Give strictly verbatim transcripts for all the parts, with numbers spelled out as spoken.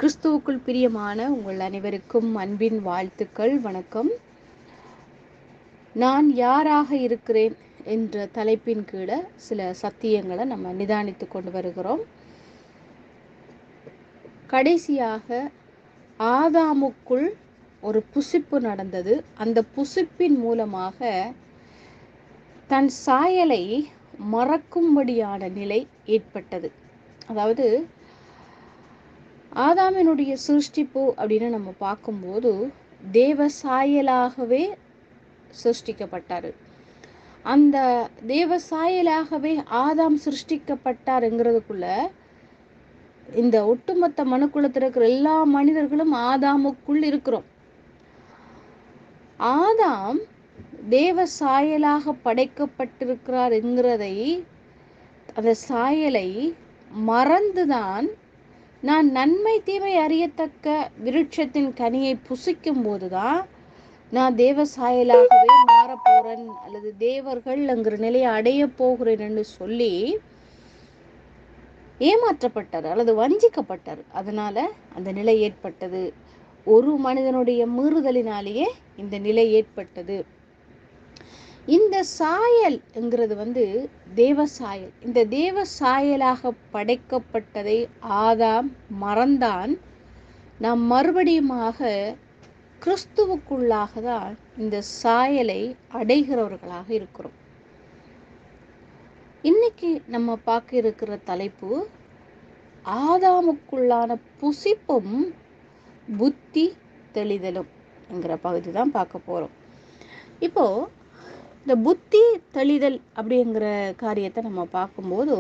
கிறிஸ்துவுக்குள் பிரியமான உங்கள் அனைவருக்கும் அன்பின் வாழ்த்துக்கள். வணக்கம். நான் யாராக இருக்கிறேன் என்ற தலைப்பின் கீழே சில சத்தியங்களை நம்ம நிதானித்து கொண்டு வருகிறோம். கடைசியாக ஆதாமுக்குள் ஒரு புசிப்பு நடந்தது. அந்த புசிப்பின் மூலமாக தன் சாயலை மறக்கும்படியான நிலை ஏற்பட்டது. அதாவது ஆதாமினுடைய சிருஷ்டிப்பு அப்படின்னு நம்ம பார்க்கும்போது தேவ சாயலாகவே சிருஷ்டிக்கப்பட்டார். அந்த தேவ சாயலாகவே ஆதாம் சிருஷ்டிக்கப்பட்டாருங்கிறதுக்குள்ள இந்த ஒட்டுமொத்த மனுக்குலத்தில் இருக்கிற எல்லா மனிதர்களும் ஆதாமுக்குள் இருக்கிறோம். ஆதாம் தேவ சாயலாக படைக்கப்பட்டிருக்கிறார் என்கிறதை, அந்த சாயலை மறந்துதான் நான் நன்மை தீமை அறியத்தக்க விருட்சத்தின் கனியை புசிக்கும் போதுதான் நான் தேவ சாயலாகவே மாறப்போறேன் அல்லது தேவர்கள் என்கிற நிலையை அடைய போகிறேன் என்று சொல்லி ஏமாற்றப்பட்டார் அல்லது வஞ்சிக்கப்பட்டார். அதனால அந்த நிலை ஏற்பட்டது. ஒரு மனிதனுடைய மீறுதலினாலேயே இந்த நிலை ஏற்பட்டது. இந்த சாயல் என்கிறது வந்து தேவ சாயல். இந்த தேவ சாயலாக படைக்கப்பட்டதை ஆதாம் மறந்தான். நாம் மறுபடியுமாக கிறிஸ்துவுக்குள்ளாக தான் இந்த சாயலை அடைகிறவர்களாக இருக்கிறோம். இன்னைக்கு நம்ம பார்க்க இருக்கிற தலைப்பு ஆதாமுக்குள்ளான புசிப்பும் புத்தி தெளிதலும் என்கிற பகுதி தான் பார்க்க போறோம். இப்போ இந்த புத்தி தெளிதல் அப்படிங்கிற காரியத்தை நம்ம பார்க்கும்போது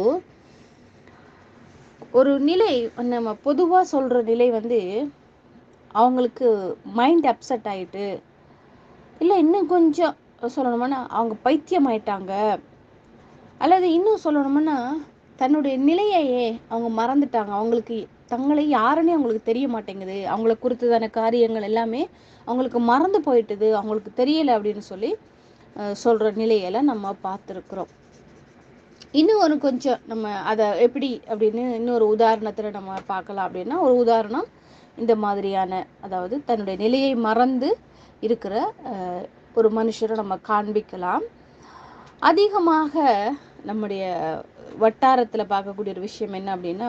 ஒரு நிலை நம்ம பொதுவாக சொல்கிற நிலை வந்து அவங்களுக்கு மைண்ட் அப்செட் ஆகிட்டு, இல்லை இன்னும் கொஞ்சம் சொல்லணும்னா அவங்க பைத்தியம் ஆயிட்டாங்க, அல்லது இன்னும் சொல்லணும்னா தன்னுடைய நிலையையே அவங்க மறந்துட்டாங்க. அவங்களுக்கு தங்களை யாருன்னே அவங்களுக்கு தெரிய மாட்டேங்குது. அவங்கள குறித்ததான காரியங்கள் எல்லாமே அவங்களுக்கு மறந்து போயிட்டுது, அவங்களுக்கு தெரியலை அப்படின்னு சொல்லி சொல்கிற நிலையெல்லாம் நம்ம பார்த்துருக்குறோம். இன்னும் ஒரு கொஞ்சம் நம்ம அதை எப்படி அப்படின்னு இன்னொரு உதாரணத்தில் நம்ம பார்க்கலாம். அப்படின்னா ஒரு உதாரணம் இந்த மாதிரியான, அதாவது தன்னுடைய நிலையை மறந்து இருக்கிற ஒரு மனுஷரை நம்ம காண்பிக்கலாம். அதிகமாக நம்முடைய வட்டாரத்தில் பார்க்கக்கூடிய ஒரு விஷயம் என்ன அப்படின்னா,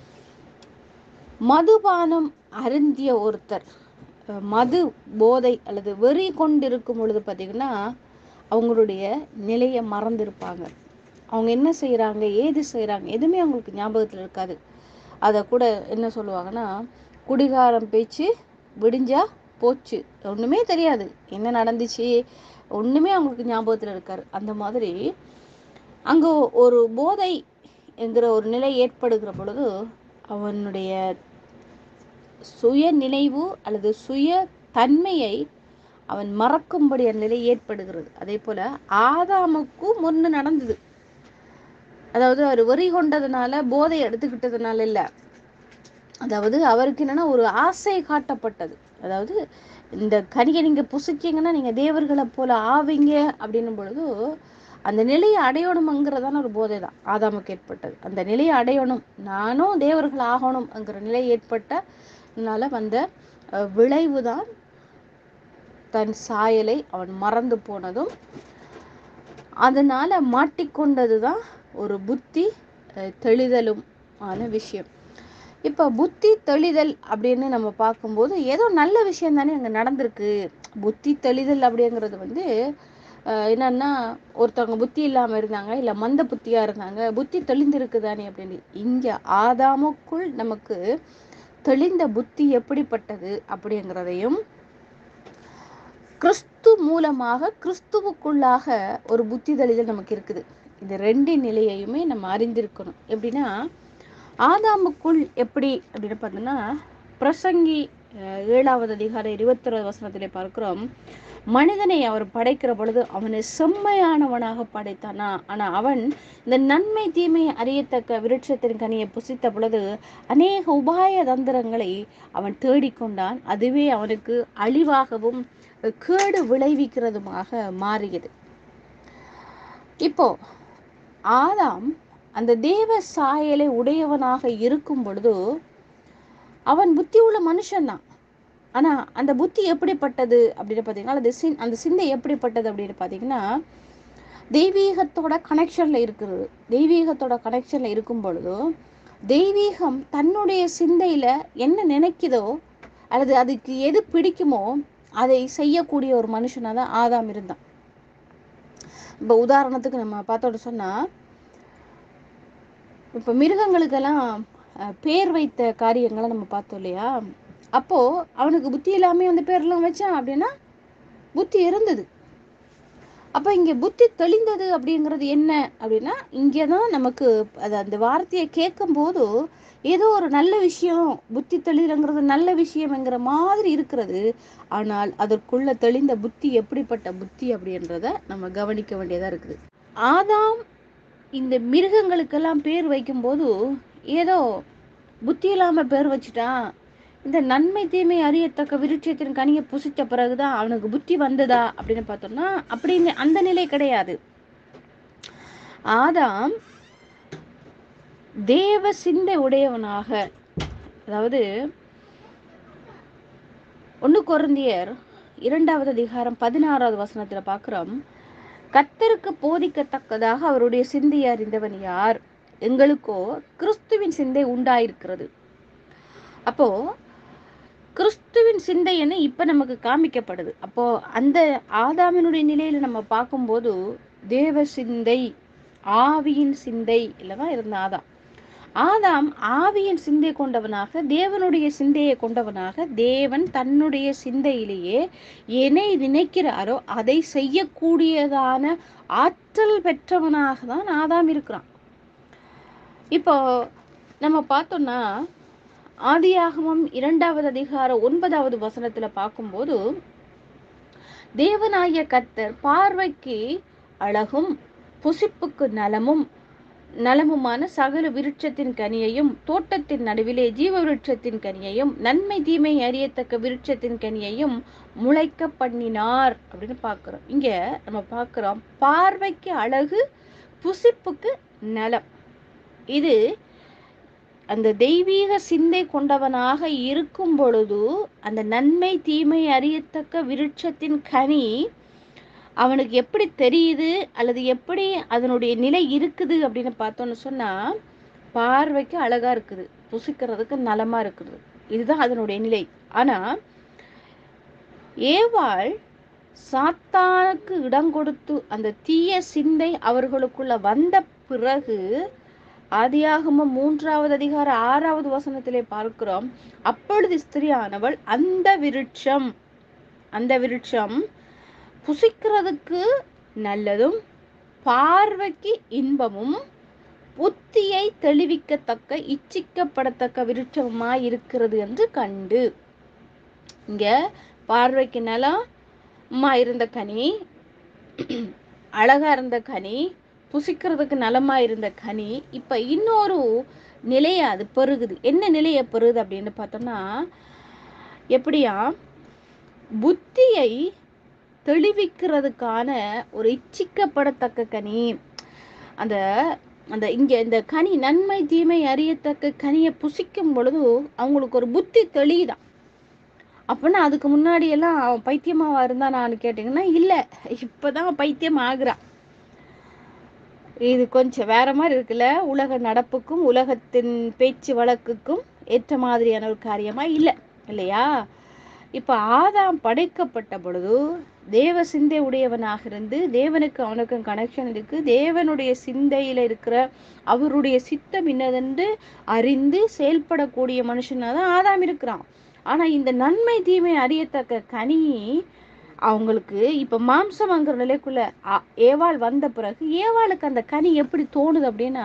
மதுபானம் அருந்திய ஒருத்தர் மது போதை அல்லது வெறி கொண்டு இருக்கும் பொழுது பார்த்திங்கன்னா அவங்களுடைய நிலையை மறந்துருப்பாங்க. அவங்க என்ன செய்கிறாங்க, ஏது செய்கிறாங்க, எதுவுமே அவங்களுக்கு ஞாபகத்தில் இருக்காது. அதை கூட என்ன சொல்லுவாங்கன்னா, குடிகாரம் பேச்சு விடிஞ்சா போச்சு, ஒன்றுமே தெரியாது, என்ன நடந்துச்சு ஒன்றுமே அவங்களுக்கு ஞாபகத்தில் இருக்காரு. அந்த மாதிரி அங்கே ஒரு போதை என்கிற ஒரு நிலை ஏற்படுகிற பொழுது அவனுடைய சுய நினைவு அல்லது சுய தன்மையை அவன் மறக்கும்படிய நிலை ஏற்படுகிறது. அதே போல ஆதாமுக்கும் முன்னு நடந்தது. அதாவது அவர் வெறி கொண்டதுனால, போதை எடுத்துக்கிட்டதுனால இல்லை, அதாவது அவருக்கு என்னன்னா ஒரு ஆசை காட்டப்பட்டது. அதாவது இந்த கனியை நீங்க புசிச்சிங்கன்னா நீங்க தேவர்களை போல ஆவீங்க அப்படின்னும் பொழுது அந்த நிலையை அடையணும்ங்கிறதான ஒரு போதை தான் ஆதாமுக்கு ஏற்பட்டது. அந்த நிலையை அடையணும், நானும் தேவர்கள் ஆகணும்ங்கிற நிலை ஏற்பட்டனால வந்த விளைவு தான் தன் சாயலை அவன் மறந்து போனதும், அதனால மாட்டிக்கொண்டது தான் ஒரு புத்தி தெளிதலும் ஆன விஷயம். இப்போ புத்தி தெளிதல் அப்படின்னு நம்ம பார்க்கும்போது ஏதோ நல்ல விஷயம் தானே அங்கே நடந்திருக்கு. புத்தி தெளிதல் அப்படிங்கிறது வந்து என்னன்னா, ஒருத்தவங்க புத்தி இல்லாமல் இருந்தாங்க, இல்லை மந்த புத்தியாக இருந்தாங்க, புத்தி தெளிந்திருக்கு தானே அப்படின்னு. இங்கே ஆதாமுக்குள் நமக்கு தெளிந்த புத்தி எப்படிப்பட்டது அப்படிங்கிறதையும், கிறிஸ்து மூலமாக கிறிஸ்துவுக்குள்ளாக ஒரு புத்தி தெளிதல் நமக்கு இருக்குது. இந்த ரெண்டு நிலையையுமே நம்ம அறிந்திருக்கணும். எப்படின்னா, ஆதாமுக்குள் எப்படி அப்படின்னு பார்த்தோம்னா, பிரசங்கி ஏழாவது அதிகாரம் இருபத்தொரு வசனத்திலே பார்க்கிறோம், மனிதனை அவர் படைக்கிற பொழுது அவனை செம்மையானவனாக படைத்தானா, ஆனா அவன் இந்த நன்மை தீமை அறியத்தக்க விருட்சத்தின் கனியை புசித்த பொழுது அநேக உபாய தந்திரங்களை அவன் தேடிக்கொண்டான். அதுவே அவனுக்கு அழிவாகவும் கேடு விளைவிக்கிறதுமாக மாறியது. இப்போ ஆதாம் அந்த தேவ சாயலை உடையவனாக இருக்கும் பொழுது அவன் புத்தி உள்ள மனுஷன்தான். ஆனா அந்த புத்தி எப்படிப்பட்டது அப்படின்னு பார்த்தீங்கன்னா, அது சின் அந்த சிந்தை எப்படிப்பட்டது அப்படின்னு பார்த்தீங்கன்னா, தெய்வீகத்தோட கனெக்ஷன்ல இருக்கிறது. தெய்வீகத்தோட கனெக்ஷன்ல இருக்கும் பொழுதோ, தெய்வீகம் தன்னுடைய சிந்தையில என்ன நினைக்குதோ அல்லது அதுக்கு எது பிடிக்குமோ அதை செய்யக்கூடிய ஒரு மனுஷனா தான் ஆதாம் இருந்தான். இப்போ உதாரணத்துக்கு நம்ம பார்த்தோட சொன்னா, இப்போ மிருகங்களுக்கெல்லாம் அஹ், பேர் வைத்த காரியங்களை நம்ம பார்த்தோம் இல்லையா? அப்போ அவனுக்கு புத்தி இல்லாம அந்த பேர்லாம் வச்சான் அப்படின்னா புத்தி இருந்தது. அப்ப இங்க புத்தி தெளிந்தது அப்படிங்கிறது என்ன அப்படின்னா, இங்கதான் நமக்கு அது அந்த வார்த்தையை கேட்கும் போது ஏதோ ஒரு நல்ல விஷயம், புத்தி தெளிறங்கிறது நல்ல விஷயம்ங்கிற மாதிரி இருக்கிறது. ஆனால் அதற்குள்ள தெளிந்த புத்தி எப்படிப்பட்ட புத்தி அப்படின்றத நம்ம கவனிக்க வேண்டியதா இருக்குது. ஆதாம் இந்த மிருகங்களுக்கெல்லாம் பேர் வைக்கும்போது ஏதோ புத்தி இல்லாம பேர் வச்சுட்டான், இந்த நன்மை தீமை அறியத்தக்க விருட்சத்தின் கனியை புசித்த பிறகுதான் அவனுக்கு புத்தி வந்ததா அப்படின்னு பார்த்தோம்னா அப்படின்னு அந்த நிலை கிடையாது. ஆதாம் தேவ சிந்தை உடையவனாக, அதாவது ஒன்று கொரிந்தியர் இரண்டாவது அதிகாரம் பதினாறாவது வசனத்துல பார்க்கிறோம், கர்த்தருக்கு போதிக்கத்தக்கதாக அவருடைய சிந்தையை அறிந்தவன் யார்? எங்களுக்கோ கிறிஸ்துவின் சிந்தை உண்டாயிருக்கிறது. அப்போ கிறிஸ்துவின் சிந்தைன்னு இப்ப நமக்கு காமிக்கப்படுது. அப்போ அந்த ஆதாமினுடைய நிலையில நம்ம பார்க்கும்போது தேவ சிந்தை, ஆவியின் சிந்தை இல்லதான் இருந்த ஆதாம். ஆதாம் ஆவியின் சிந்தை கொண்டவனாக, தேவனுடைய சிந்தையை கொண்டவனாக, தேவன் தன்னுடைய சிந்தையிலேயே எதை நினைக்கிறாரோ அதை செய்யக்கூடியதான ஆற்றல் பெற்றவனாக தான் ஆதாம் இருக்கிறான். இப்போ நம்ம பார்த்தோம்னா ஆதியாகமம் இரண்டாவது அதிகாரம் ஒன்பதாவது வசனத்துல பார்க்கும்போது, தேவனாகிய கர்த்தர் பார்வைக்கு அழகும் புசிப்புக்கு நலமும் நலமுமான சகல விருட்சத்தின் கனியையும் தோட்டத்தின் நடுவிலே ஜீவ விருட்சத்தின் கனியையும் நன்மை தீமை அறியத்தக்க விருட்சத்தின் கனியையும் முளைக்க பண்ணினார் அப்படின்னு பார்க்கிறோம். இங்க நம்ம பார்க்கிறோம் பார்வைக்கு அழகு, புசிப்புக்கு நலம். இது அந்த தெய்வீக சிந்தை கொண்டவனாக இருக்கும் பொழுது அந்த நன்மை தீமை அறியத்தக்க விருட்சத்தின் கனி அவனுக்கு எப்படி தெரியுது அல்லது எப்படி அதனுடைய நிலை இருக்குது அப்படின்னு பார்த்தோன்னு சொன்னா, பார்வைக்கு அழகா இருக்குது, புசிக்கிறதுக்கு நலமா இருக்குது, இதுதான் அதனுடைய நிலை. ஆனா ஏவாள் சாத்தானுக்கு இடம் கொடுத்து அந்த தீய சிந்தை அவர்களுக்குள்ள வந்த பிறகு ஆதியாகமம் மூன்றாவது அதிகார ஆறாவது வசனத்திலே பார்க்கிறோம், அப்பொழுது ஸ்திரியானவள் அந்த விருட்சம் அந்த விருட்சம் புசிக்கிறதுக்கு நல்லதும் பார்வைக்கு இன்பமும் புத்தியை தெளிவிக்கத்தக்க இச்சிக்கப்படத்தக்க விருட்சமாய் இருக்கிறது என்று கண்டு. இங்க பார்வைக்கு நலமா இருந்த கனி, அழகா இருந்த கனி, புசிக்கிறதுக்கு நலமா இருந்த கனி இப்ப இன்னொரு நிலைய அது பெருகுது. என்ன நிலைய பெருகுது அப்படின்னு பார்த்தோம்னா, எப்படியா புத்தியை தெளிவிக்கிறதுக்கான ஒரு இச்சிக்கப்படத்தக்க கனி. அந்த அந்த இங்க இந்த கனி நன்மை தீமை அறியத்தக்க கனியை புசிக்கும் பொழுது அவங்களுக்கு ஒரு புத்தி தெளியுதான். அப்படின்னா அதுக்கு முன்னாடி எல்லாம் அவன் பைத்தியமாவா இருந்தா நான் கேட்டீங்கன்னா இல்ல, இப்பதான் பைத்தியம் ஆகுறான். இது கொஞ்சம் வேற மாதிரி இருக்குல்ல, உலக நடப்புக்கும் உலகத்தின் பேச்சு வழக்குக்கும் ஏற்ற மாதிரியான ஒரு காரியமா இல்லை இல்லையா? இப்ப ஆதாம் படைக்கப்பட்ட பொழுது தேவ சிந்தை உடையவனாக இருந்து, தேவனுக்கு அவனுக்கும் கனெக்ஷன் இருக்கு, தேவனுடைய சிந்தையில இருக்கிற அவருடைய சித்தம் என்னதென்று அறிந்து செயல்படக்கூடிய மனுஷனாதான் ஆதாம் இருக்கிறான். ஆனா இந்த நன்மை தீமை அறியத்தக்க கனி அவங்களுக்கு இப்ப மாம்சம்ங்கிற நிலைக்குள்ள ஏவாள் வந்த பிறகு ஏவாளுக்கு அந்த கனி எப்படி தோணுது அப்படின்னா,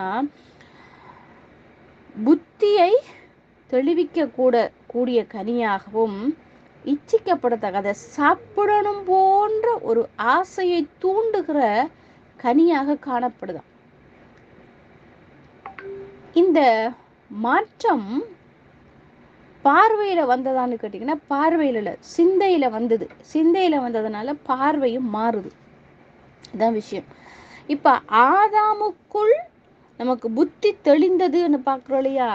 புத்தியை தெளிவிக்க கூட கூடிய கனியாகவும் இச்சிக்கப்படத்தக்க அதை சாப்பிடணும் போன்ற ஒரு ஆசையை தூண்டுகிற கனியாக காணப்படுதான். இந்த மாற்றம் பார்வையில வந்ததான்னு கேட்டீங்கன்னா, பார்வையில இல்ல, சிந்தையில வந்தது. சிந்தையில வந்ததுனால பார்வையும் மாறுது. இதான் விஷயம். இப்ப ஆதாமுக்குள் நமக்கு புத்தி தெளிந்ததுன்னு பாக்குறோம் இல்லையா?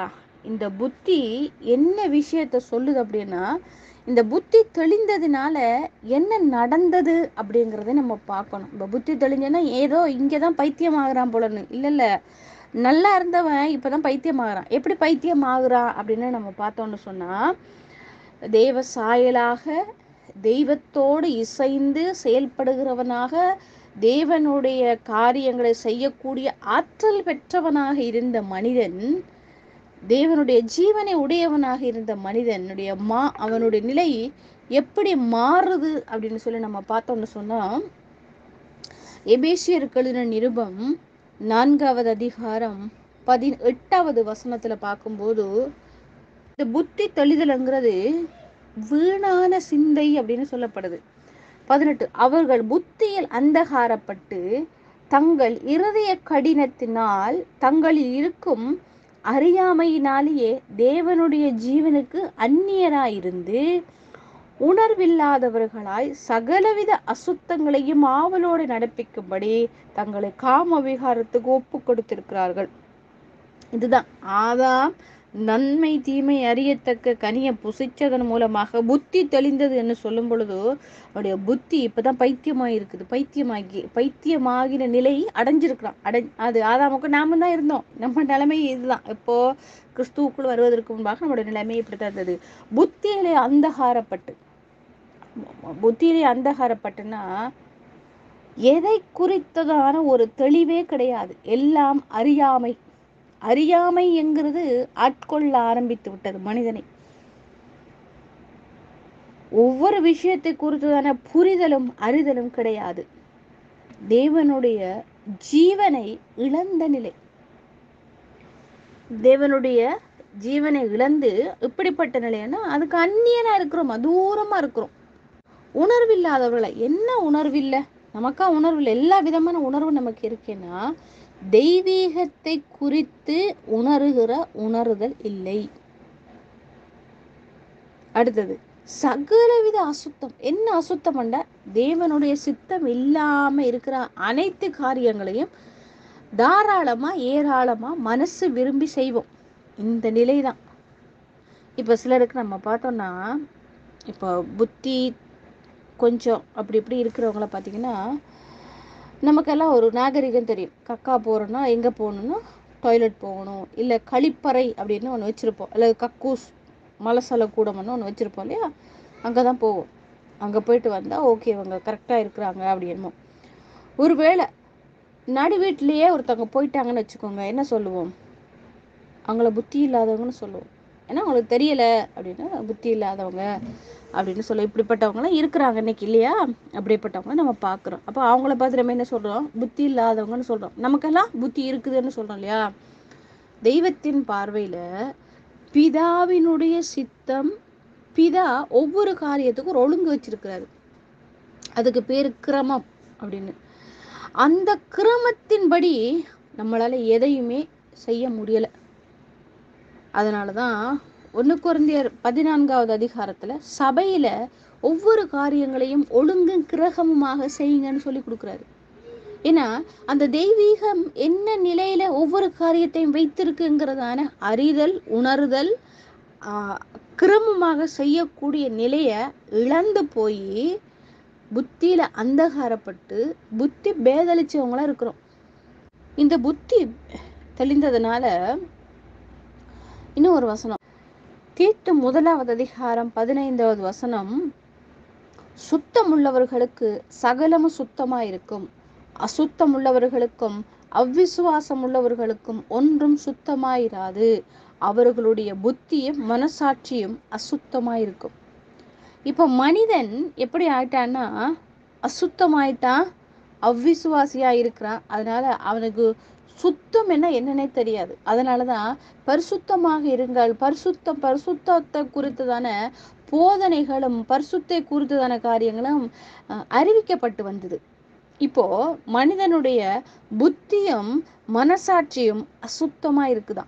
இந்த புத்தி என்ன விஷயத்த சொல்லுது அப்படின்னா, இந்த புத்தி தெளிந்ததுனால என்ன நடந்தது அப்படிங்கிறத நம்ம பார்க்கணும். இப்போ புத்தி தெளிஞ்சனா ஏதோ இங்கே தான் பைத்தியம் ஆகுறான் போலன்னு இல்லை இல்லை, நல்லா இருந்தவன் இப்போதான் பைத்தியம் ஆகுறான். எப்படி பைத்தியம் ஆகுறான் அப்படின்னு நம்ம பார்த்தோம்னு சொன்னால், தெய்வ சாயலாக தெய்வத்தோடு இசைந்து செயல்படுகிறவனாக தேவனுடைய காரியங்களை செய்யக்கூடிய ஆற்றல் பெற்றவனாக இருந்த மனிதன், தேவனுடைய ஜீவனை உடையவனாக இருந்த மனிதனுடைய மா அவனுடைய நிலை எப்படி மாறுது அப்படின்னு சொல்லி நம்ம பார்த்தோம்னு சொன்னா, எபேசியருக்கு எழுதின நிருபம் நான்காவது அதிகாரம் பதினெட்டாவது வசனத்துல பார்க்கும்போது, இந்த புத்தி தெளிதல்ங்கிறது வீணான சிந்தை அப்படின்னு சொல்லப்படுது. பதினெட்டு, அவர்கள் புத்தியில் அந்தகாரப்பட்டு தங்கள் இருதய கடினத்தினால் தங்களில் இருக்கும் அறியாமையினாலேயே தேவனுடைய ஜீவனுக்கு அந்நியராயிருந்து உணர்வில்லாதவர்களாய் சகலவித அசுத்தங்களையும் ஆவலோடு நடப்பிக்கும்படி தங்களை காம விகாரத்துக்கு ஒப்பு கொடுத்திருக்கிறார்கள். இதுதான் ஆதாம் நன்மை தீமை அறியத்தக்க கனியை புசிச்சதன் மூலமாக புத்தி தெளிந்தது என்று சொல்லும் பொழுது, அவருடைய புத்தி இப்பதான் பைத்தியமாகி இருக்குது. பைத்தியமாகி பைத்தியமாகின நிலை அடைஞ்சிருக்கிறான். அடை அது ஆதாமுக்கு நாம தான் இருந்தோம். நம்ம நிலைமை இதுதான். இப்போ கிறிஸ்துவுக்குள் வருவதற்கு முன்பாக நம்மளுடைய நிலைமை இப்படித்தான் இருந்தது. புத்தியிலே அந்தகாரப்பட்டு, புத்தியிலே அந்தகாரப்பட்டுன்னா எதை குறித்ததான ஒரு தெளிவே கிடையாது. எல்லாம் அறியாமை. அறியாமை என்கிறது ஆட்கொள்ள ஆரம்பித்து விட்டது மனிதனை. ஒவ்வொரு விஷயத்தை குறித்ததான புரிதலும் அறிதலும் கிடையாது. தேவனுடைய ஜீவனை இழந்த நிலை. தேவனுடைய ஜீவனை இழந்து இப்படிப்பட்ட நிலைன்னா அதுக்கு அந்நியனா இருக்கிறோம், தூரமா இருக்கிறோம். உணர்வில்லாதவர்களை. என்ன உணர்வில்லை? நமக்கா உணர்வில்லை. எல்லா விதமான உணர்வு நமக்கு இருக்கேன்னா தெய்வீகத்தை குறித்து உணர்கிற உணர்தல் இல்லை. அடுத்தது சகலவித அசுத்தம். என்ன அசுத்தம் என்றா தேவனுடைய சித்தம் இல்லாம இருக்கிற அனைத்து காரியங்களையும் தாராளமா ஏராளமா மனசு விரும்பி செய்வோம். இந்த நிலைதான். இப்ப சிலருக்கு நம்ம பார்த்தோம்னா, இப்போ புத்தி கொஞ்சம் அப்படி இப்படி இருக்கிறவங்கள பார்த்தீங்கன்னா, நமக்கெல்லாம் ஒரு நாகரிகம் தெரியும். கக்கா போகிறோன்னா எங்கே போகணுன்னா டாய்லெட் போகணும், இல்லை கழிப்பறை அப்படின்னு ஒன்று வச்சுருப்போம், இல்லை கக்கூஸ் மலசல கூடம்னு ஒன்று வச்சுருப்போம் இல்லையா, அங்கே தான் போவோம். அங்கே போயிட்டு வந்தால் ஓகே இவங்க கரெக்டாக இருக்கிறாங்க அப்படின்மோ. ஒருவேளை நடு வீட்டிலையே ஒருத்தவங்க போயிட்டாங்கன்னு வச்சுக்கோங்க, என்ன சொல்லுவோம்? அவங்கள புத்தி இல்லாதவங்கன்னு சொல்லுவோம். ஏன்னா அவங்களுக்கு தெரியலை அப்படின்னா புத்தி இல்லாதவங்க அப்படின்னு சொல்ல. இப்படிப்பட்டவங்களாம் இருக்கிறாங்க இன்னைக்கு இல்லையா? அப்படிப்பட்டவங்க நம்ம பார்க்குறோம். அப்போ அவங்கள பார்த்து நம்ம என்ன சொல்கிறோம்? புத்தி இல்லாதவங்கன்னு சொல்கிறோம். நமக்கெல்லாம் புத்தி இருக்குதுன்னு சொல்கிறோம் இல்லையா? தெய்வத்தின் பார்வையில் பிதாவினுடைய சித்தம், பிதா ஒவ்வொரு காரியத்துக்கும் ஒரு ஒழுங்கு வச்சிருக்கிறாரு. அதுக்கு பேர் கிரமம் அப்படின்னு. அந்த கிரமத்தின்படி நம்மளால எதையுமே செய்ய முடியலை. அதனால தான் ஒன்று கொரிந்தியர் பதினான்காவது அதிகாரத்தில் சபையில் ஒவ்வொரு காரியங்களையும் ஒழுங்கும் கிரகமுமாக செய்யுங்கன்னு சொல்லி கொடுக்குறாரு. ஏன்னா அந்த தெய்வீகம் என்ன நிலையில ஒவ்வொரு காரியத்தையும் வைத்திருக்குங்கிறதான அறிதல் உணர்தல் கிரமமாக செய்யக்கூடிய நிலையை இழந்து போய் புத்தியில அந்தகாரப்பட்டு புத்தி பேதளிச்சவங்களா இருக்கிறோம். இந்த புத்தி தெளிந்ததுனால இன்னும் ஒரு வசனம், தீத்து முதலாவது அதிகாரம் பதினைந்தாவது வசனம், சுத்தம் உள்ளவர்களுக்கு சகலமும் சுத்தமா இருக்கும், அசுத்தம் உள்ளவர்களுக்கும் அவ்விசுவாசம் உள்ளவர்களுக்கும் ஒன்றும் சுத்தமாயிராது, அவர்களுடைய புத்தியும் மனசாட்சியும் அசுத்தமாயிருக்கும். இப்போ மனிதன் எப்படி ஆயிட்டான்னா அசுத்தமாயிட்டான், அவ்விசுவாசியா இருக்கிறான். அதனால அவனுக்கு சுத்தம் என்ன என்னன்னே தெரியாது. அதனாலதான் பரிசுத்தமாக இருங்கள், பரிசுத்தம் பரிசுத்தத்தை குறித்ததான போதனைகளும் பரிசுத்தை குறித்ததான காரியங்களும் அறிவிக்கப்பட்டு வந்தது. இப்போ மனிதனுடைய புத்தியும் மனசாட்சியும் அசுத்தமா இருக்குதான்.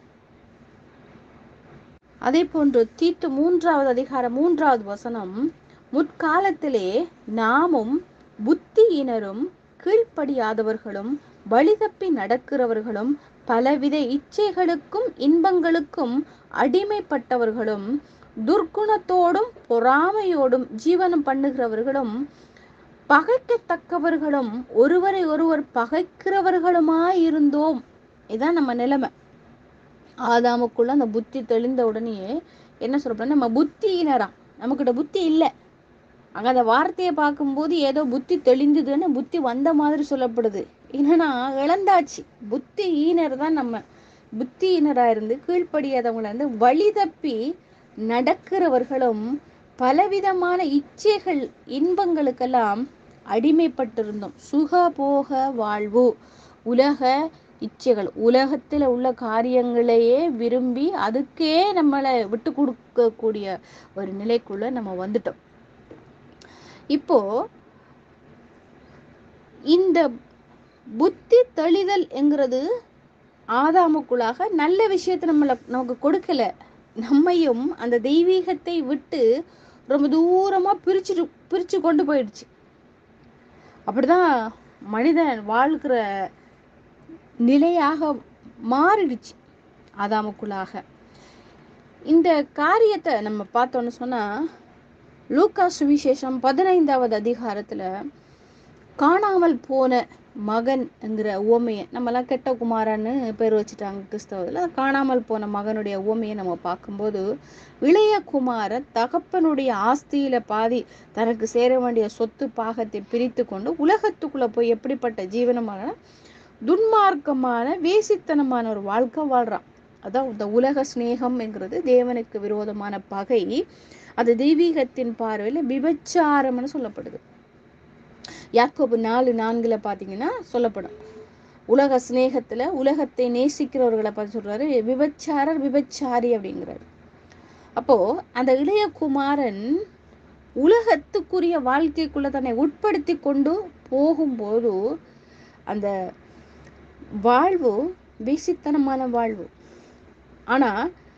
அதே போன்று தீத்து மூன்றாவது அதிகாரம் மூன்றாவது வசனம், முற்காலத்திலே நாமும் புத்தியினரும் கீழ்ப்படியாதவர்களும் வழி தப்பி நடக்கிறவர்களும் பலவித இச்சைகளுக்கும் இன்பங்களுக்கும் அடிமைப்பட்டவர்களும் துர்க்குணத்தோடும் பொறாமையோடும் ஜீவனம் பண்ணுகிறவர்களும் பகைக்கத்தக்கவர்களும் ஒருவரை ஒருவர் பகைக்கிறவர்களுமாயிருந்தோம். இதான் நம்ம நிலைமை. ஆதாமுக்குள்ள அந்த புத்தி தெளிந்த உடனேயே என்ன சொல்றோம், நம்ம புத்தியினரா, நமக்கிட்ட புத்தி இல்லை. அங்க அந்த வார்த்தையை பார்க்கும்போது ஏதோ புத்தி தெளிந்ததுன்னு புத்தி வந்த மாதிரி சொல்லப்படுது. என்னன்னா இழந்தாச்சு. புத்தி ஈனர் தான் நம்ம. புத்தியினரா இருந்து கீழ்ப்படியாதவங்கள இருந்து வழி தப்பி நடக்கிறவர்களும் பலவிதமான இச்சைகள் இன்பங்களுக்கெல்லாம் அடிமைப்பட்டிருந்தோம். சுகபோக வாழ்வு, உலக இச்சைகள், உலகத்துல உள்ள காரியங்களையே விரும்பி அதுக்கே நம்மளை விட்டு கொடுக்கக்கூடிய ஒரு நிலைக்குள்ள நம்ம வந்துட்டோம். இப்போ இந்த புத்தி தெளிதல் என்கிறது ஆதாமுக்குள்ளாக நல்ல விஷயத்தை நம்மள நமக்கு கொடுக்கல. நம்மையும் அந்த தெய்வீகத்தை விட்டு ரொம்ப தூரமா பிரிச்சு பிரிச்சு கொண்டு போயிடுச்சு. அப்படிதான் மனிதன் வாழ்கிற நிலையாக மாறிடுச்சு ஆதாமுக்குள்ளாக. இந்த காரியத்தை நம்ம பார்த்தோன்னு சொன்னா லூக்கா சுவிசேஷம் பதினைந்தாவது அதிகாரத்துல காணாமல் போன மகன் என்கிற உவமையை, நம்மலாம் கெட்ட குமாரன்னு பேர் வச்சுட்டாங்க கிறிஸ்தவத்துல, காணாமல் போன மகனுடைய உவமையை நம்ம பார்க்கும்போது, இளைய குமாரன் தகப்பனுடைய ஆஸ்தியில பாதி தனக்கு சேர வேண்டிய சொத்து பாகத்தை பிரித்து கொண்டு உலகத்துக்குள்ள போய் எப்படிப்பட்ட ஜீவனமான துன்மார்க்கமான வேசித்தனமான ஒரு வாழ்க்கை வாழ்றான். அதான் இந்த உலக சிநேகம் என்கிறது தேவனுக்கு விரோதமான பகை. அது தெய்வீகத்தின் பார்வையில விபச்சாரம்னு சொல்லப்படுது. யாக்கோபு நாலு நான்குல பாத்தீங்கன்னா சொல்லப்படும், உலக சிநேகத்துல உலகத்தை நேசிக்கிறவர்களை பார்த்து சொல்றாரு விபச்சாரர் விபச்சாரி அப்படிங்கிறாரு. அப்போ அந்த இளைய குமாரன் உலகத்துக்குரிய வாழ்க்கைக்குள்ள தன்னை உட்படுத்தி கொண்டு போகும்போது அந்த வாழ்வு வேசித்தனமான வாழ்வு. ஆனா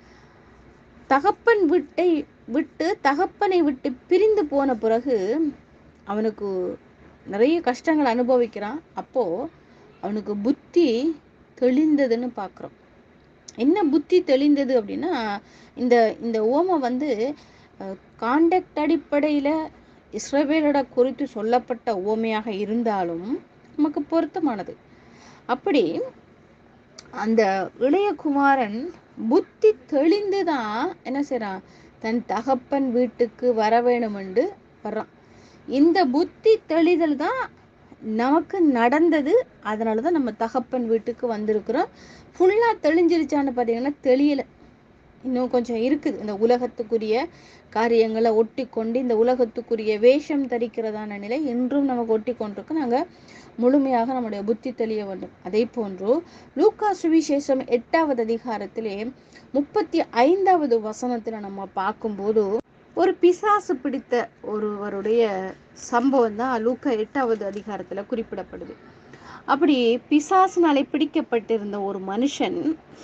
தகப்பன் விட்டை விட்டு தகப்பனை விட்டு பிரிந்து போன பிறகு அவனுக்கு நிறைய கஷ்டங்கள் அனுபவிக்கிறான். அப்போ அவனுக்கு புத்தி தெளிந்ததுன்னு பார்க்குறோம். என்ன புத்தி தெளிந்தது அப்படின்னா, இந்த இந்த ஓமை வந்து கான்டெக்ட் அடிப்படையில் இஸ்ரவேலோட குறித்து சொல்லப்பட்ட ஓமையாக இருந்தாலும் நமக்கு பொருத்தமானது. அப்படி அந்த இளைய குமாரன் புத்தி தெளிந்துதான் என்ன செய்யறான், தன் தகப்பன் வீட்டுக்கு வர வேணும் என்று வர்றான். இந்த புத்தி தெளிதல் தான் நமக்கு நடந்தது. அதனாலதான் நம்ம தகப்பன் வீட்டுக்கு வந்திருக்கிறோம். ஃபுல்லா தெளிஞ்சிருச்சான்னு பார்த்தீங்கன்னா தெளியல, இன்னும் கொஞ்சம் இருக்குது. இந்த உலகத்துக்குரிய காரியங்களை ஒட்டி கொண்டு இந்த உலகத்துக்குரிய வேஷம் தரிக்கிறதான நிலை இன்றும் நமக்கு ஒட்டி கொண்டிருக்கு. நாங்க முழுமையாக நம்முடைய புத்தி தெளிய வேண்டும். அதே போன்று லூக்கா சுவிசேஷம் எட்டாவது அதிகாரத்திலே முப்பத்தி ஐந்தாவது வசனத்துல நம்ம பார்க்கும்போது ஒரு பிசாசு பிடித்த ஒருவருடைய சம்பவம் தான் லூக்கா எட்டாவது அதிகாரத்துல குறிப்பிடப்படுது. அப்படி பிசாசுனாலே பிடிக்கப்பட்டிருந்த ஒரு மனுஷன்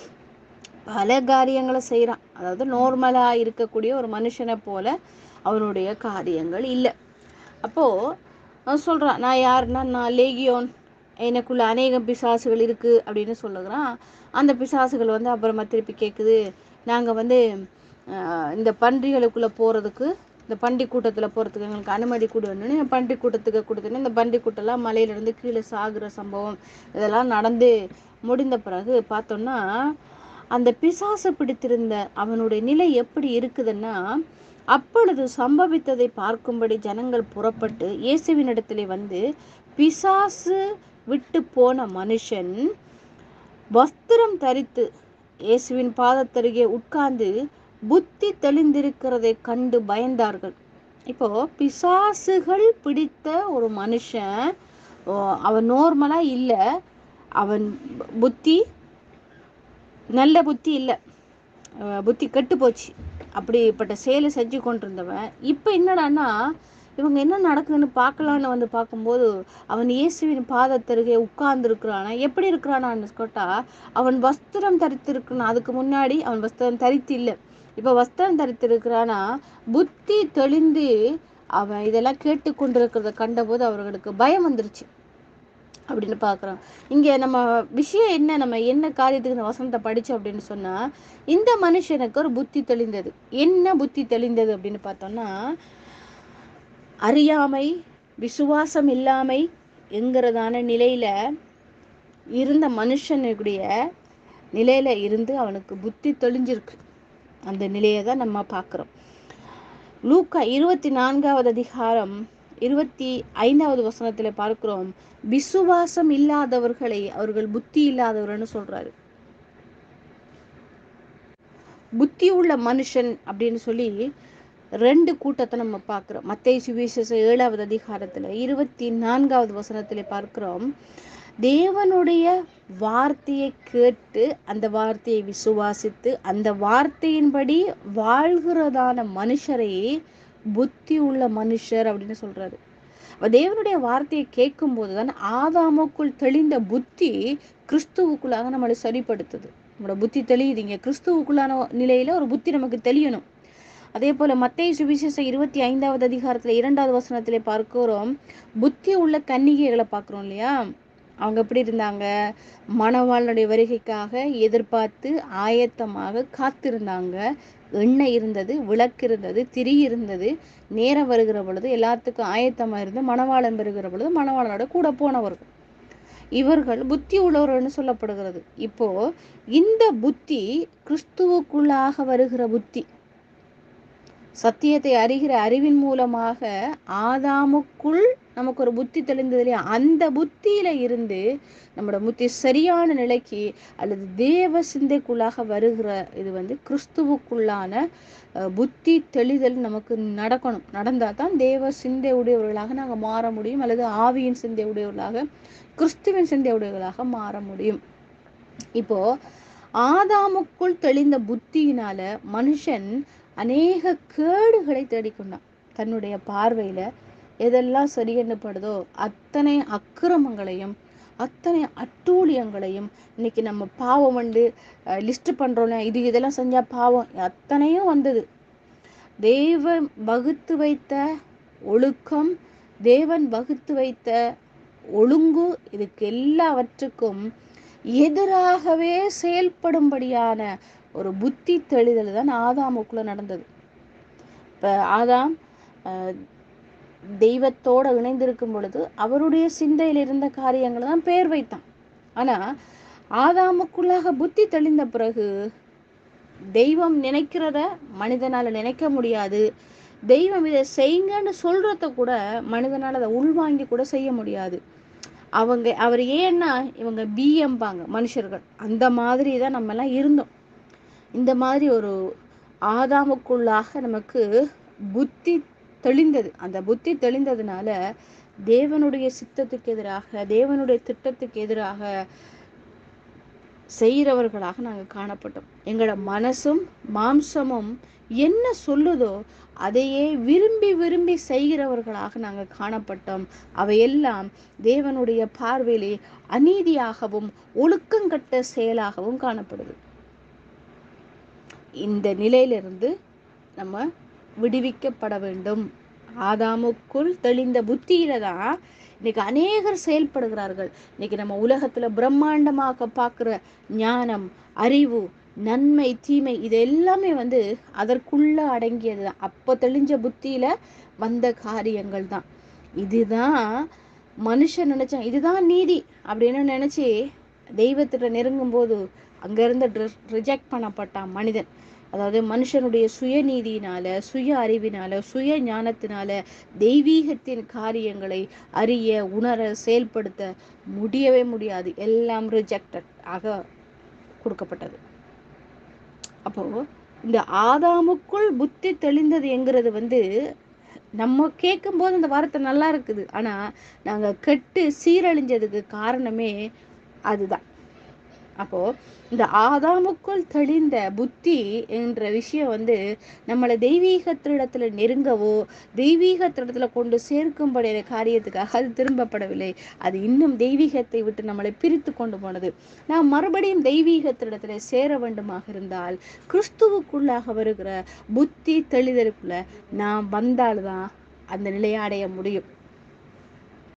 பல காரியங்களை செய்யறான். அதாவது நார்மலா இருக்கக்கூடிய ஒரு மனுஷனை போல அவனுடைய காரியங்கள் இல்லை. அப்போ அவன் சொல்றான், நான் யாருன்னா நான் லேகியோன், எனக்குள்ள அநேகம் பிசாசுகள் இருக்கு அப்படின்னு சொல்லுகிறான். அந்த பிசாசுகள் வந்து அப்புறமா திருப்பி கேட்குது, நாங்க வந்து இந்த பன்றிகளுக்குள்ள போறதுக்கு, இந்த பன்றி கூட்டத்துல போறதுக்கு எங்களுக்கு அனுமதி கொடுன்னு பன்றி கூட்டத்துக்கு கொடுத்துன்னு இந்த பன்றி கூட்டம்லாம் மலையில இருந்து கீழே சாகுற சம்பவம் இதெல்லாம் நடந்து முடிந்த பிறகு பார்த்தோம்னா அந்த பிசாசு பிடித்திருந்த அவனுடைய நிலை எப்படி இருக்குதுன்னா, அப்பொழுது சம்பவித்ததை பார்க்கும்படி ஜனங்கள் புறப்பட்டு இயேசுவினிடத்திலே வந்து, பிசாசு விட்டு போன மனுஷன் வஸ்திரம் தரித்து இயேசுவின் பாதத்தருகே உட்கார்ந்து புத்தி தெளிந்திருக்கிறதை கண்டு பயந்தார்கள். இப்போ பிசாசுகள் பிடித்த ஒரு மனுஷன், அவன் நார்மலா இல்லை, அவன் புத்தி நல்ல புத்தி இல்லை, புத்தி கெட்டு போச்சு, அப்படிப்பட்ட செயலை செஞ்சு கொண்டிருந்தவன் இப்போ என்னடான்னா இவங்க என்ன நடக்குதுன்னு பார்க்கலான்னு வந்து பார்க்கும்போது அவன் இயேசுவின் பாதத்தருகே உட்கார்ந்து இருக்கிறானா. எப்படி இருக்கிறானான்னு கேட்டா, அவன் வஸ்திரம் தரித்திருக்கிறான். அதுக்கு முன்னாடி அவன் வஸ்திரம் தரித்து இல்லை, இப்போ வஸ்திரம் தரித்திருக்கிறானா. புத்தி தெளிந்து அவன் இதெல்லாம் கேட்டு கொண்டிருக்கிறத கண்டபோது அவர்களுக்கு பயம் வந்துருச்சு. அப்படின்னு பார்க்குறோம். இங்கே நம்ம விஷயம் என்ன, நம்ம என்ன காரியத்துக்கு இந்த வசனத்தை படித்தோம் அப்படின்னு சொன்னால், இந்த மனுஷனுக்கு ஒரு புத்தி தெளிந்தது. என்ன புத்தி தெளிந்தது அப்படின்னு பார்த்தோம்னா, அறியாமை, விசுவாசம் இல்லாமை என்கிறதான நிலையில இருந்த மனுஷனுடைய நிலையில இருந்து அவனுக்கு புத்தி தெளிஞ்சிருக்கு. அந்த நிலையை தான் நம்ம பார்க்குறோம். லூக்கா இருபத்தி நான்காவது அதிகாரம் இருபத்தி ஐந்தாவது வசனத்துல பார்க்கிறோம், விசுவாசம் இல்லாதவர்களை அவர்கள் புத்தி இல்லாதவர்னு சொல்றாரு. புத்தி உள்ள மனுஷன் அப்படின்னு சொல்லி ரெண்டு கூட்டத்தை நம்ம பார்க்கிறோம். மத்தேயு சுவிசேஷம் ஏழாவது அதிகாரத்துல இருபத்தி நான்காவது வசனத்துல பார்க்கிறோம், தேவனுடைய வார்த்தையை கேட்டு அந்த வார்த்தையை விசுவாசித்து அந்த வார்த்தையின்படி வாழ்கிறதான மனுஷரை புத்தி உள்ள மனுஷர் அப்படின்னு சொல்றாரு. தேவனுடைய வார்த்தையை கேட்கும் போதுதான் ஆதாமுக்குள் தெளிந்த புத்தி கிறிஸ்துவுக்குள்ளாக நம்மளை சரிப்படுத்துது. நம்மளோட புத்தி தெளியுதுங்க. கிறிஸ்துவுக்குள்ளான நிலையில ஒரு புத்தி நமக்கு தெளியணும். அதே போல மத்தேயு சுவிசேஷம் இருபத்தி ஐந்தாவது அதிகாரத்துல இரண்டாவது வசனத்திலே பார்க்கிறோம், புத்தி உள்ள கன்னிகைகளை பார்க்கிறோம் இல்லையா. அவங்க எப்படி இருந்தாங்க, மணவாளனுடைய வருகைக்காக எதிர்பார்த்து ஆயத்தமாக காத்திருந்தாங்க. எண்ணெய் இருந்தது, விளக்கு இருந்தது, திரி இருந்தது. நேரம் வருகிற பொழுது எல்லாத்துக்கும் ஆயத்தமா இருந்து மணவாளன் வருகிற பொழுது மணவாளனோட கூட போனவர்கள் இவர்கள் புத்தி உள்ளவர்கள்னு சொல்லப்படுகிறது. இப்போ இந்த புத்தி கிறிஸ்துவுக்குள்ளாக வருகிற புத்தி, சத்தியத்தை அறிகிற அறிவின் மூலமாக ஆதாமுக்குள் நமக்கு ஒரு புத்தி தெளிந்தது இல்லையா, அந்த புத்தியில இருந்து நம்மளோட புத்தி சரியான நிலைக்கு அல்லது தேவ சிந்தைக்குள்ளாக வருகிற இது வந்து கிறிஸ்துவுக்குள்ளான புத்தி தெளிதல் நமக்கு நடக்கணும். நடந்தா தான் தேவ சிந்தை உடையவர்களாக நாங்கள் மாற முடியும், அல்லது ஆவியின் சிந்தை உடையவர்களாக, கிறிஸ்துவின் சிந்தை உடையவர்களாக மாற முடியும். இப்போ ஆதாமுக்குள் தெளிந்த புத்தியினால மனுஷன் அநேக கேடுகளை தேடிக்கொண்டான். தன்னுடைய பார்வையில எதெல்லாம் சரியென்னப்படுதோ அத்தனை அக்கிரமங்களையும் அத்தனை அட்டூழியங்களையும், இன்னைக்கு நம்ம பாவம் வந்து லிஸ்ட் பண்றோம்ல, இது இதெல்லாம் செஞ்சா பாவம், அத்தனையும் வந்தது. தேவன் வகுத்து வைத்த ஒழுக்கம், தேவன் வகுத்து வைத்த ஒழுங்கு, இதுக்கு எல்லாவற்றுக்கும் எதிராகவே செயல்படும்படியான ஒரு புத்தி தெளிதல் தான் ஆதாமுக்குள்ள நடந்தது. இப்ப ஆதாம் தெய்வத்தோட இணைந்திருக்கும் பொழுது அவருடைய சிந்தையில் இருந்த காரியங்களை தான் பேர் வைத்தான். ஆனா ஆதாமுக்குள்ளாக புத்தி தெளிந்த பிறகு தெய்வம் நினைக்கிறத மனிதனால நினைக்க முடியாது. தெய்வம் இதை செய்யுங்கன்னு சொல்றத கூட மனிதனால அதை உள்வாங்கி கூட செய்ய முடியாது. அவங்க அவர் ஏன்னா இவங்க பிஎம்பாங்க மனுஷர்கள், அந்த மாதிரி தான் நம்ம எல்லாம் இருந்தோம். இந்த மாதிரி ஒரு ஆதாமுக்குள்ளாக நமக்கு புத்தி தெளிந்தது. அந்த புத்தி தெளிந்ததுனால தேவனுடைய சித்தத்துக்கு எதிராக, தேவனுடைய திட்டத்துக்கு எதிராக செய்கிறவர்களாக நாங்கள் காணப்பட்டோம். எங்களோட மனசும் மாம்சமும் என்ன சொல்லுதோ அதையே விரும்பி விரும்பி செய்கிறவர்களாக நாங்கள் காணப்பட்டோம். அவையெல்லாம் தேவனுடைய பார்வையிலே அநீதியாகவும் ஒழுக்கங்கட்ட செயலாகவும் காணப்படுது. இந்த நிலையிலிருந்து நம்ம விடுவிக்கப்பட வேண்டும். ஆதாமுக்குள் தெளிந்த புத்தியில தான் இன்னைக்கு அநேகர் செயல்படுகிறார்கள். இன்னைக்கு நம்ம உலகத்துல பிரம்மாண்டமாக பார்க்கிற ஞானம், அறிவு, நன்மை, தீமை, இது எல்லாமே வந்து அதற்குள்ள அடங்கியதுதான். அப்ப தெளிஞ்ச புத்தியில வந்த காரியங்கள் தான். இதுதான் மனுஷன் நினைச்சான் இதுதான் நீதி அப்படின்னு நினைச்சு தெய்வத்திட்ட நெருங்கும் போது அங்க இருந்து ரிஜெக்ட் பண்ணப்பட்டான் மனிதன். அதாவது மனுஷனுடைய சுயநீதியினால, சுய அறிவினால, சுய ஞானத்தினால தெய்வீகத்தின் காரியங்களை அறிய, உணர, செயல்படுத்த முடியவே முடியாது. எல்லாம் ரிஜெக்டட் ஆக கொடுக்கப்பட்டது. அப்போ இந்த ஆதாமுக்குள் புத்தி தெளிந்தது என்கிறது வந்து நம்ம கேட்கும் போது இந்த வார்த்தை நல்லா இருக்குது. ஆனா நாங்க கெட்டு சீரழிஞ்சதுக்கு காரணமே அதுதான். அப்போ இந்த ஆதாமுக்குள் தெளிந்த புத்தி என்ற விஷயம் வந்து நம்மளை தெய்வீகத்திடத்துல நெருங்கவோ தெய்வீகத்திடத்துல கொண்டு சேர்க்கும்படிய காரியத்துக்காக அது திரும்பப்படவில்லை. அது இன்னும் தெய்வீகத்தை விட்டு நம்மளை பிரித்து கொண்டு போனது. நாம் மறுபடியும் தெய்வீகத்திடத்துல சேர வேண்டுமாக இருந்தால் கிறிஸ்துவுக்குள்ளாக வருகிற புத்தி தெளிதலுக்குள்ள நாம் வந்தால்தான் அந்த நிலையை அடைய முடியும்.